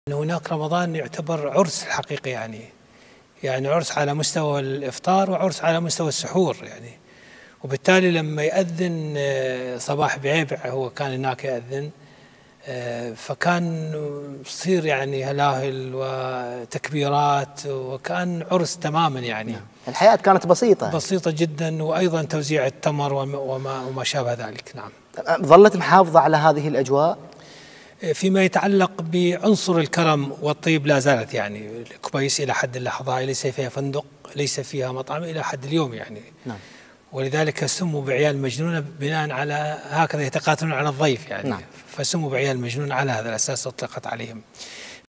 هناك رمضان يعتبر عرس الحقيقي، يعني عرس على مستوى الإفطار وعرس على مستوى السحور يعني. وبالتالي لما يأذن صباح بعيبع، هو كان هناك يأذن، فكان يصير يعني هلاهل وتكبيرات، وكان عرس تماما يعني. الحياة كانت بسيطة جدا، وأيضا توزيع التمر وما شابه ذلك. نعم. ظلت محافظة على هذه الأجواء؟ فيما يتعلق بعنصر الكرم والطيب لا زالت يعني. الكبيس إلى حد اللحظة ليس فيها فندق، ليس فيها مطعم إلى حد اليوم يعني. نعم. ولذلك سموا بعيال مجنونة بناء على هكذا يتقاتلون على الضيف يعني. نعم. فسموا بعيال مجنون على هذا الأساس أطلقت عليهم.